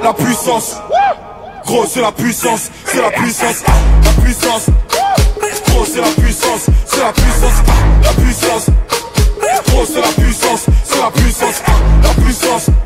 la puissance. Gros c'est la puissance, c'est la puissance, la puissance. Gros c'est la puissance, c'est la puissance, la puissance. Gros c'est la puissance, c'est la puissance, la puissance.